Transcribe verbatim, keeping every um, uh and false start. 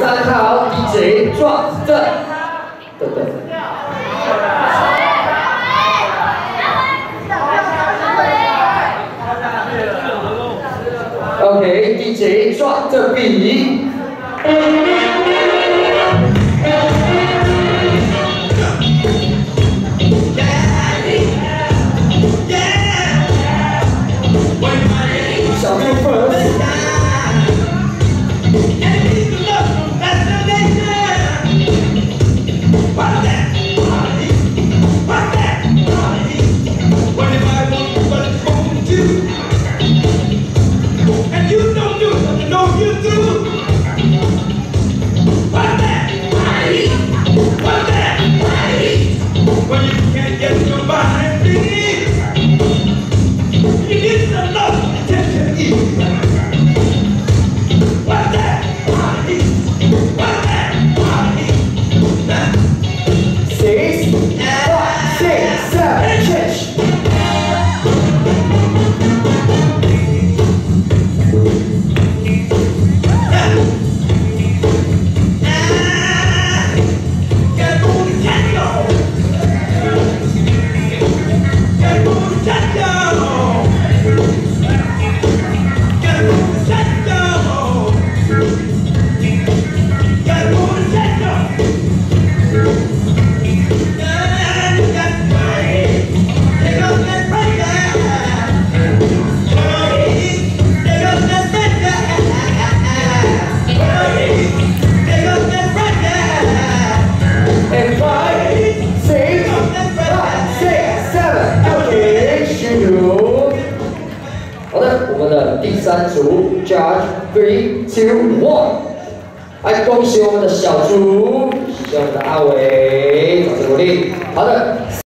三号 D J 壮正，对对。OK，D J 壮正比。 小六分。 第三组 ，Judge three two one， 来恭喜我们的小猪，谢谢我们的阿伟，掌声鼓励。好的。